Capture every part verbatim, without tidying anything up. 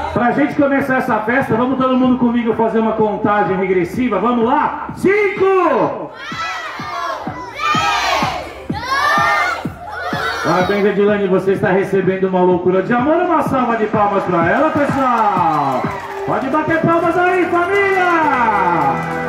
Pra gente começar essa festa, vamos todo mundo comigo fazer uma contagem regressiva. Vamos lá? Cinco! Parabéns, Edilane, você está recebendo uma loucura de amor. Uma salva de palmas para ela, pessoal. Pode bater palmas aí, família!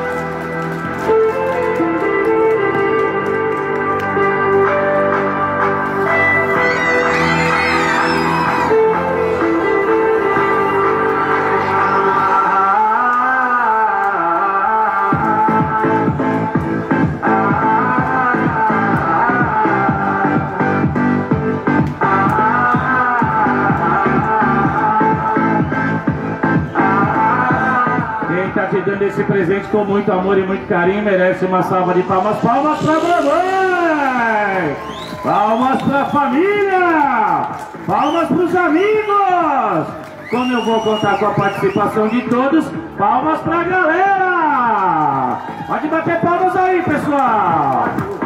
Dando esse presente com muito amor e muito carinho, merece uma salva de palmas. Palmas pra mamãe, palmas pra família, palmas pros amigos. Como eu vou contar com a participação de todos, palmas pra galera. Pode bater palmas aí, pessoal.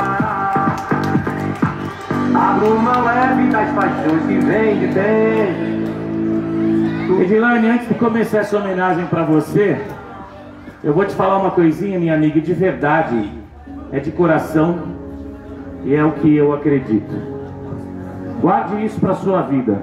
A bruma leve das paixões que vem de dentro. Edilane, antes de começar essa homenagem pra você, eu vou te falar uma coisinha, minha amiga, de verdade, é de coração e é o que eu acredito. Guarde isso para sua vida.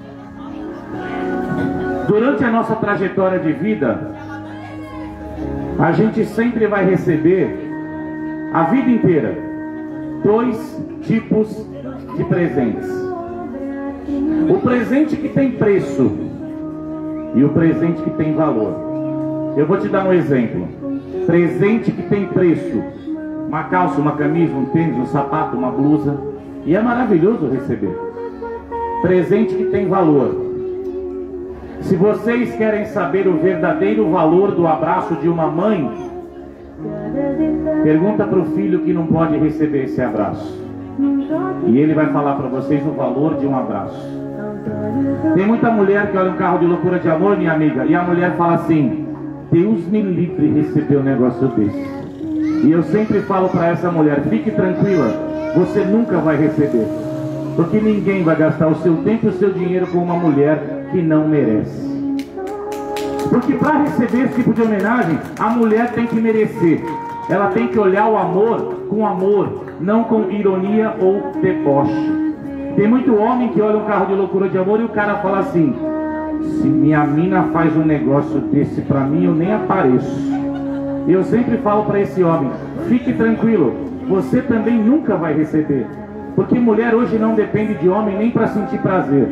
Durante a nossa trajetória de vida, a gente sempre vai receber, a vida inteira, dois tipos de presentes. O presente que tem preço e o presente que tem valor. Eu vou te dar um exemplo. Presente que tem preço: uma calça, uma camisa, um tênis, um sapato, uma blusa. E é maravilhoso receber. Presente que tem valor. Se vocês querem saber o verdadeiro valor do abraço de uma mãe, pergunta para o filho que não pode receber esse abraço. E ele vai falar para vocês o valor de um abraço. Tem muita mulher que olha um carro de loucura de amor, minha amiga, e a mulher fala assim: Deus me livre receber um negócio desse. E eu sempre falo para essa mulher: fique tranquila, você nunca vai receber. Porque ninguém vai gastar o seu tempo e o seu dinheiro com uma mulher que não merece. Porque para receber esse tipo de homenagem, a mulher tem que merecer. Ela tem que olhar o amor com amor, não com ironia ou deboche. Tem muito homem que olha um carro de loucura de amor e o cara fala assim: se minha mina faz um negócio desse pra mim, eu nem apareço. Eu sempre falo pra esse homem: fique tranquilo, você também nunca vai receber. Porque mulher hoje não depende de homem nem pra sentir prazer.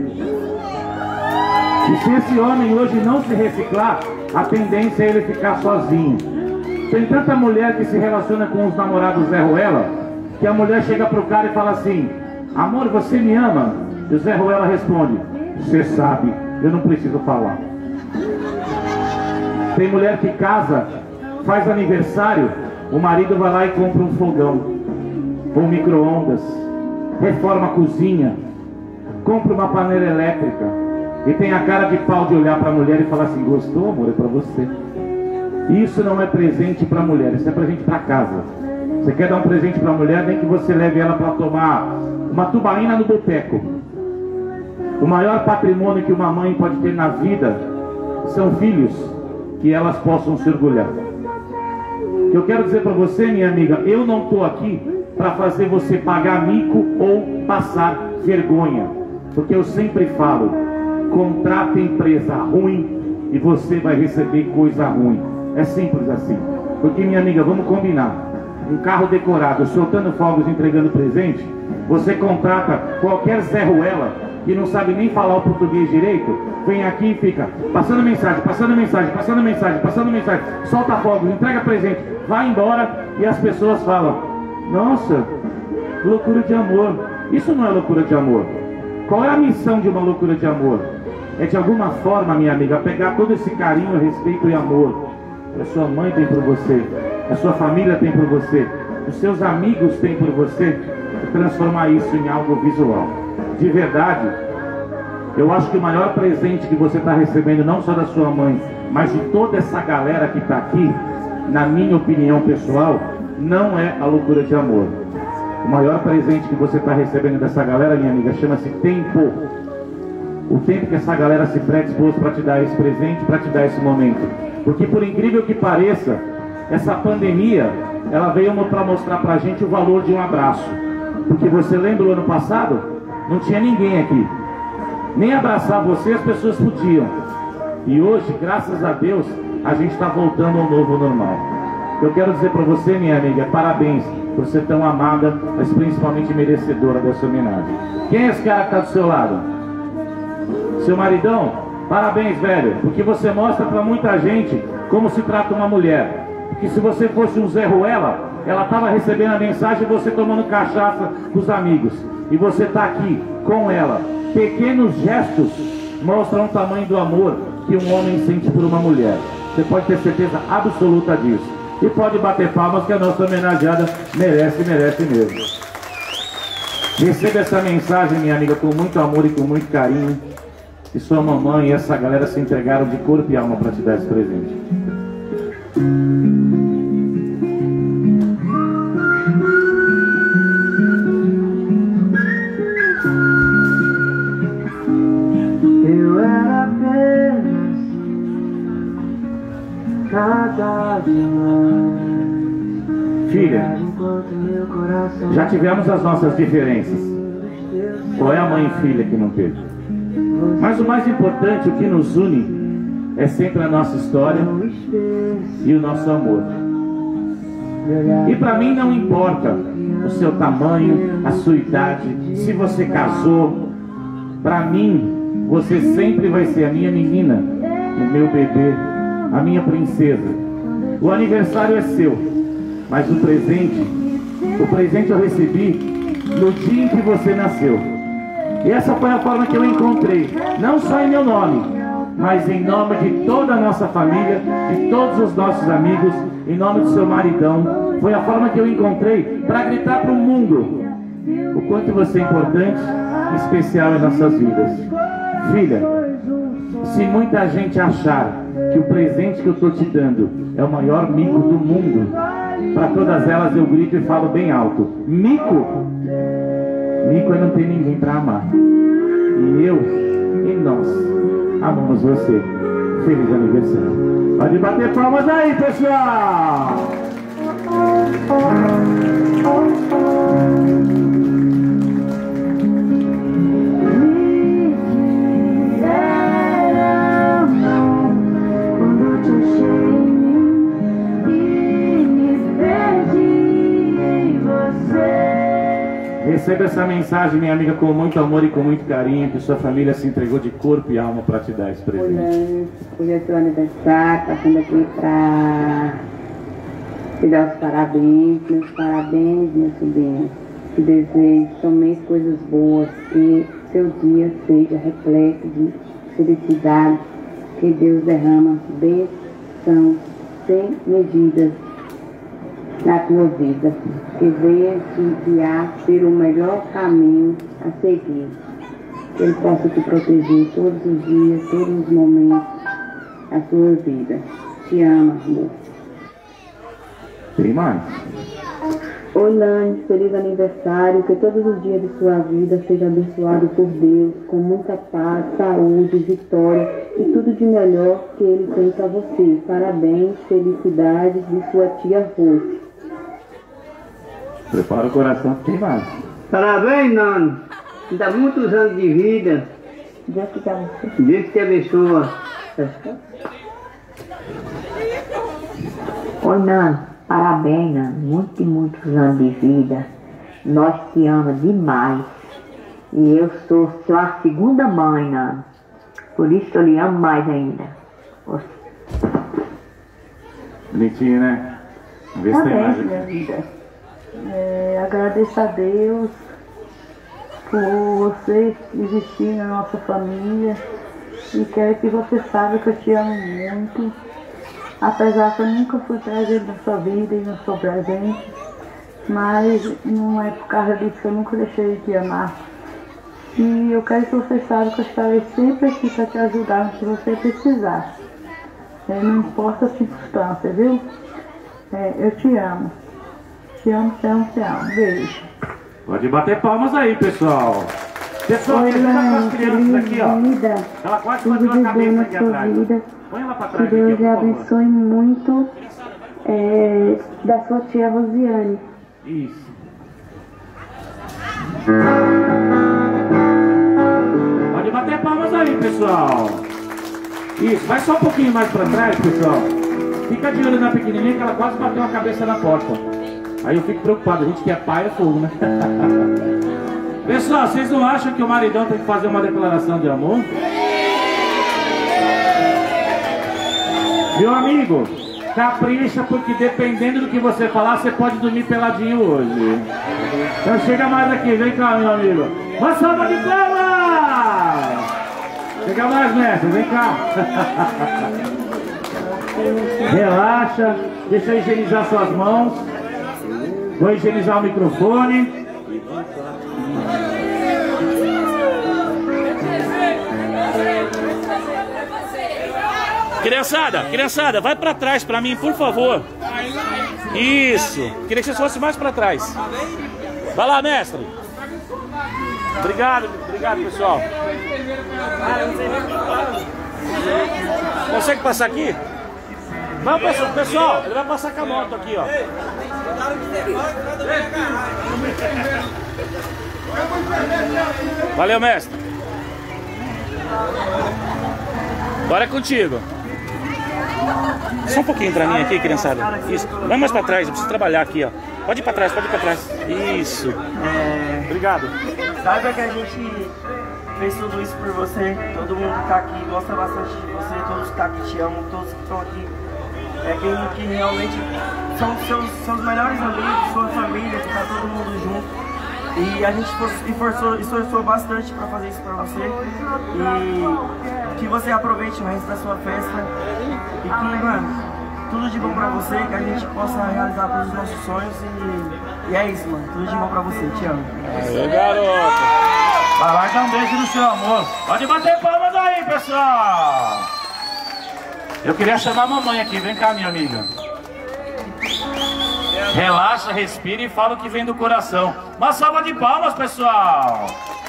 E se esse homem hoje não se reciclar, a tendência é ele ficar sozinho. Tem tanta mulher que se relaciona com os namorados Zé Ruela, que a mulher chega pro cara e fala assim: amor, você me ama? E o Zé Ruela responde: você sabe, eu não preciso falar. Tem mulher que casa, faz aniversário, o marido vai lá e compra um fogão, um micro-ondas, reforma a cozinha, compra uma panela elétrica e tem a cara de pau de olhar para a mulher e falar assim: gostou, amor? É para você. Isso não é presente para a mulher, isso é presente para casa. Você quer dar um presente para a mulher, nem que você leve ela para tomar uma tubaína no boteco. O maior patrimônio que uma mãe pode ter na vida são filhos que elas possam se orgulhar. O que eu quero dizer para você, minha amiga, eu não estou aqui para fazer você pagar mico ou passar vergonha. Porque eu sempre falo: contrata empresa ruim e você vai receber coisa ruim. É simples assim. Porque, minha amiga, vamos combinar. Um carro decorado, soltando fogos, entregando presente, você contrata qualquer Zé Ruela que não sabe nem falar o português direito, vem aqui e fica passando mensagem, passando mensagem, passando mensagem, passando mensagem, solta fogos, entrega presente, vai embora e as pessoas falam: nossa, loucura de amor. Isso não é loucura de amor. Qual é a missão de uma loucura de amor? É de alguma forma, minha amiga, pegar todo esse carinho, respeito e amor que a sua mãe tem por você, a sua família tem por você, os seus amigos têm por você, e transformar isso em algo visual. De verdade, eu acho que o maior presente que você está recebendo, não só da sua mãe, mas de toda essa galera que está aqui, na minha opinião pessoal, não é a loucura de amor. O maior presente que você está recebendo dessa galera, minha amiga, chama-se tempo. o tempo que essa galera se predispôs para te dar esse presente, para te dar esse momento. Porque por incrível que pareça, essa pandemia, ela veio para mostrar pra gente o valor de um abraço. Porque você lembra o ano passado? Não tinha ninguém aqui. Nem abraçar você as pessoas podiam. E hoje, graças a Deus, a gente está voltando ao novo normal. Eu quero dizer para você, minha amiga, parabéns por ser tão amada, mas principalmente merecedora dessa homenagem. Quem é esse cara que está do seu lado? Seu maridão? Parabéns, velho, porque você mostra para muita gente como se trata uma mulher. Porque se você fosse um Zé Ruela, ela estava recebendo a mensagem e você tomando cachaça com os amigos. E você está aqui com ela. Pequenos gestos mostram o tamanho do amor que um homem sente por uma mulher. Você pode ter certeza absoluta disso. E pode bater palmas que a nossa homenageada merece, merece mesmo. Receba essa mensagem, minha amiga, com muito amor e com muito carinho. E sua mamãe e essa galera se entregaram de corpo e alma para te dar esse presente. Eu era apenas cada demais. Filha, já tivemos as nossas diferenças. Qual é a mãe e filha que não teve? Mas o mais importante, o que nos une, é sempre a nossa história e o nosso amor. E para mim não importa o seu tamanho, a sua idade, se você casou. Para mim, você sempre vai ser a minha menina, o meu bebê, a minha princesa. O aniversário é seu, mas o presente, o presente eu recebi no dia em que você nasceu. E essa foi a forma que eu encontrei, não só em meu nome, mas em nome de toda a nossa família, de todos os nossos amigos, em nome do seu maridão. Foi a forma que eu encontrei para gritar para o mundo o quanto você é importante e especial em nossas vidas. Filha, se muita gente achar que o presente que eu estou te dando é o maior mico do mundo, para todas elas eu grito e falo bem alto: mico! Mico é não ter ninguém para amar. E eu e nós amamos você. Feliz aniversário. Pode bater palmas aí, pessoal! Receba essa mensagem, minha amiga, com muito amor e com muito carinho, que sua família se entregou de corpo e alma para te dar esse presente. Hoje é seu aniversário, passando aqui para te dar os parabéns, meus parabéns, minha sobrinha. Te desejo somente coisas boas, que seu dia seja repleto de felicidade, que Deus derrama bênçãos sem medidas na tua vida, que venha te guiar pelo melhor caminho a seguir, que Ele possa te proteger todos os dias, todos os momentos da sua vida. Te amo, amor. Tem mais? Oi, Lani, feliz aniversário, que todos os dias de sua vida seja abençoado por Deus, com muita paz, saúde, vitória e tudo de melhor que Ele tem para você. Parabéns, felicidades de sua tia Rose. Prepara o coração, tem mais. Parabéns, Nani. Dá muitos anos de vida. Deus te abençoe. Deus te abençoa. Oi, Nani. Parabéns, Nani. Muitos e muitos anos de vida. Nós te amamos demais. E eu sou sua segunda mãe, Nani. Por isso eu lhe amo mais ainda. Bonitinho, né? Vamos ver se tem mais. Minha vida. É, agradeço a Deus por você existir na nossa família e quero que você saiba que eu te amo muito, apesar que eu nunca fui presente na sua vida e não sou presente, mas não é por causa disso que eu nunca deixei de te amar. E eu quero que você saiba que eu estarei sempre aqui para te ajudar no que você precisar, é, não importa a circunstância, viu? É, eu te amo. Te amo, te amo, te amo. Beijo. Pode bater palmas aí, pessoal. Pessoal, Oi, ajuda com as Laine, crianças feliz aqui, ó. vida. Ela quase Tudo bateu a de bom cabeça na aqui sua atrás. vida. Põe ela pra Que trás aqui, Deus ó, lhe por favor. abençoe muito é, da sua tia Rosiane. Isso. Pode bater palmas aí, pessoal. Isso, vai só um pouquinho mais pra trás, pessoal. Fica de olho na pequenininha que ela quase bateu a cabeça na porta. Aí eu fico preocupado, a gente que é pai é fogo, né? Pessoal, vocês não acham que o maridão tem que fazer uma declaração de amor? Meu amigo, capricha, porque dependendo do que você falar, você pode dormir peladinho hoje. Então chega mais aqui, vem cá, meu amigo. Uma salva de palmas! Chega mais, mestre, vem cá. Relaxa, deixa eu higienizar suas mãos. Vou higienizar o microfone. Criançada, criançada, vai pra trás pra mim, por favor. Isso, queria que vocês fossem mais pra trás. Vai lá, mestre. Obrigado, obrigado, pessoal. Consegue passar aqui? Vamos, pessoal, pessoal, ele vai passar com a moto aqui, ó. Valeu, mestre. Agora é contigo. Só um pouquinho pra mim aqui, criançada. Isso. Vai mais pra trás, eu preciso trabalhar aqui, ó. Pode ir pra trás, pode ir pra trás. Isso. É... Obrigado. Saiba que a gente fez tudo isso por você. Todo mundo que tá aqui gosta bastante de você. Todos que tá aqui te amam, todos que estão aqui. É quem que realmente são seus, seus melhores amigos, sua família, que tá todo mundo junto. E a gente esforçou, esforçou bastante para fazer isso para você. E que você aproveite o resto da sua festa. E que, mano, tudo de bom pra você, que a gente possa realizar todos os nossos sonhos. E, e é isso, mano. Tudo de bom pra você. Te amo. Aê, garoto. Vai lá, dá um beijo no seu amor. Pode bater palmas aí, pessoal. Eu queria chamar a mamãe aqui. Vem cá, minha amiga. Relaxa, respira e fala o que vem do coração. Uma salva de palmas, pessoal.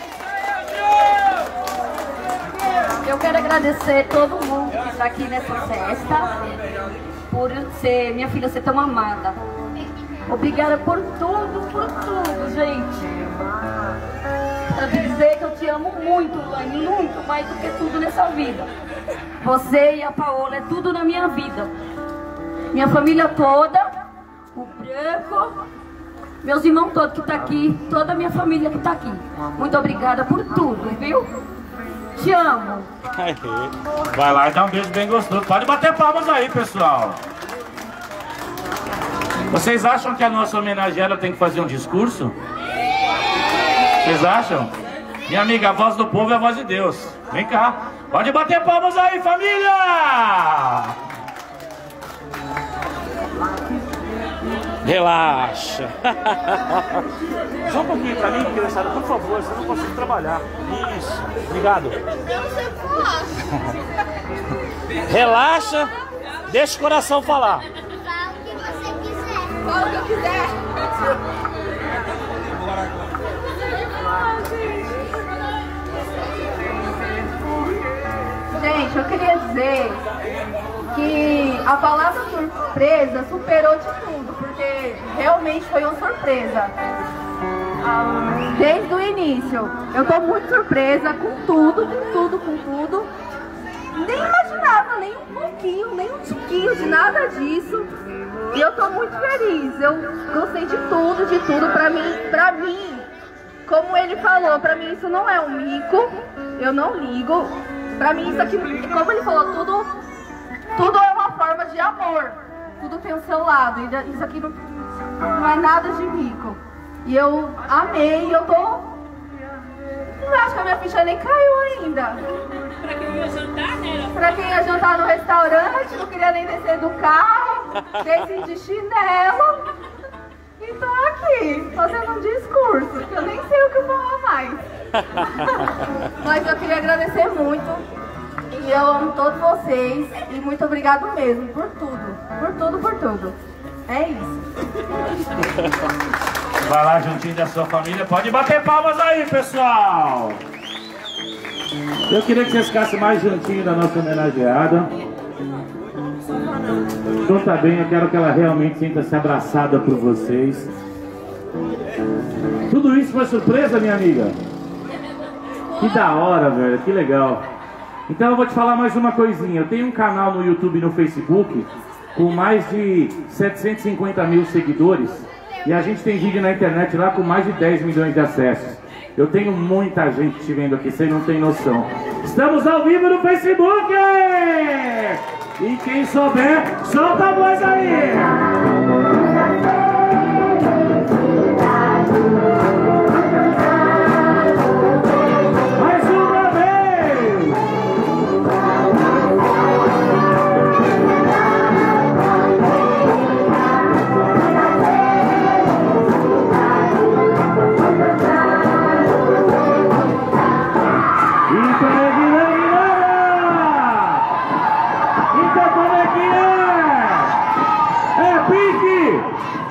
Eu quero agradecer todo mundo que está aqui nessa festa, por ser, minha filha ser tão amada. Obrigada por tudo, por tudo, gente. Pra dizer que eu te amo muito, Laine, muito mais do que tudo nessa vida. Você e a Paola é tudo na minha vida. Minha família toda, o Branco, meus irmãos todos que estão aqui, toda a minha família que está aqui. Muito obrigada por tudo, viu? Te amo. Vai lá e dá um beijo bem gostoso. Pode bater palmas aí, pessoal. Vocês acham que a nossa homenageada tem que fazer um discurso? Vocês acham? Minha amiga, a voz do povo é a voz de Deus. Vem cá. Pode bater palmas aí, família! Relaxa. Só um pouquinho pra mim, criançada, por favor, senão eu não consigo trabalhar. Isso, obrigado. Relaxa, deixa o coração falar. Fala o que você quiser. Fala o que eu quiser. Gente, eu queria dizer que a palavra surpresa superou de tudo, porque realmente foi uma surpresa. Desde o início, eu tô muito surpresa com tudo, com tudo, com tudo. Nem imaginava, nem um pouquinho, nem um tiquinho de nada disso. E eu tô muito feliz, eu gostei de tudo, de tudo. Pra mim, pra mim, como ele falou, pra mim isso não é um mico, eu não ligo. Pra mim isso aqui, como ele falou, tudo, tudo é uma forma de amor. Tudo tem o seu lado, e isso aqui não, não é nada de mico. E eu amei, eu tô... Eu acho que a minha ficha nem caiu ainda. Pra quem ia jantar, né? Pra quem ia jantar no restaurante, não queria nem descer do carro, desci de chinelo. E tô aqui, fazendo um discurso, que eu nem sei o que eu vou falar mais. Mas eu queria agradecer muito. E eu amo todos vocês. E muito obrigado mesmo por tudo. Por tudo, por tudo. É isso. Vai lá juntinho da sua família. Pode bater palmas aí, pessoal. Eu queria que vocês ficassem mais juntinho da nossa homenageada. Então tá bem, eu quero que ela realmente sinta-se abraçada por vocês. Tudo isso foi surpresa, minha amiga? Que da hora, velho, que legal. Então eu vou te falar mais uma coisinha. Eu tenho um canal no YouTube e no Facebook com mais de setecentos e cinquenta mil seguidores. E a gente tem vídeo na internet lá com mais de dez milhões de acessos. Eu tenho muita gente te vendo aqui, vocês não têm noção. Estamos ao vivo no Facebook! E quem souber, solta a voz aí! Mais uma vez! Então é Então como é que é? É pique!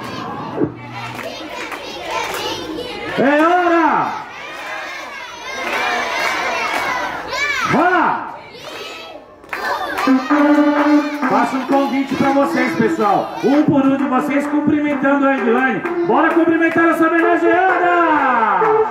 É hora! Bora! Faço um convite pra vocês, pessoal. Um por um de vocês cumprimentando a Edilane. Bora cumprimentar essa homenageada!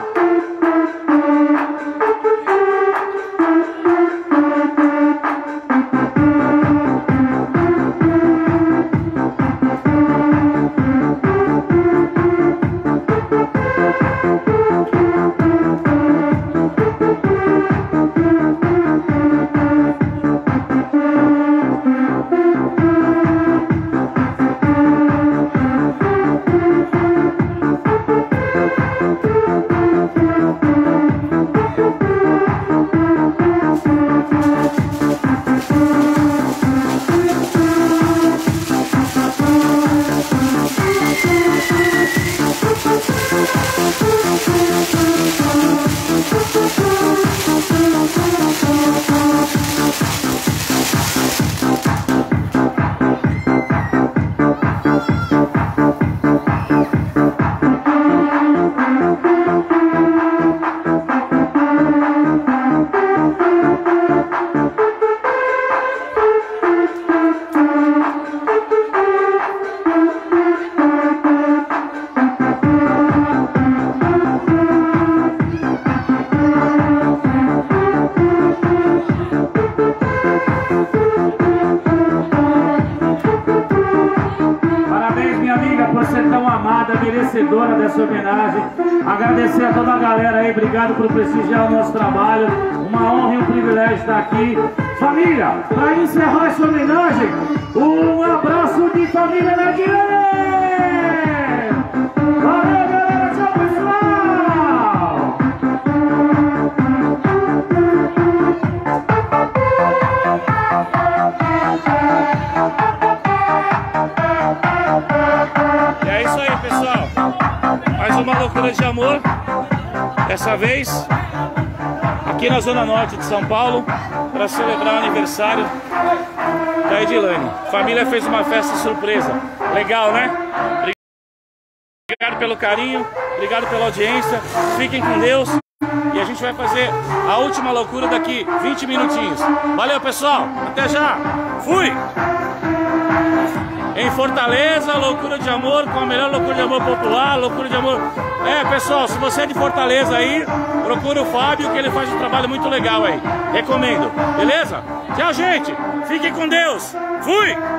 Merecedora dessa homenagem. Agradecer a toda a galera aí, obrigado por prestigiar o nosso trabalho. Uma honra e um privilégio estar aqui. Família, para encerrar essa homenagem, um abraço de família na Guilherme! Valeu, galera, tchau, pessoal! E é isso aí, pessoal. Mais uma loucura de amor. Dessa vez aqui na Zona Norte de São Paulo, para celebrar o aniversário da Edilane. A família fez uma festa surpresa. Legal, né? Obrigado pelo carinho, obrigado pela audiência. Fiquem com Deus. E a gente vai fazer a última loucura daqui vinte minutinhos. Valeu, pessoal. Até já. Fui! Em Fortaleza, loucura de amor, com a melhor loucura de amor popular, loucura de amor... É, pessoal, se você é de Fortaleza aí, procura o Fábio, que ele faz um trabalho muito legal aí. Recomendo, beleza? Tchau, gente! Fiquem com Deus! Fui!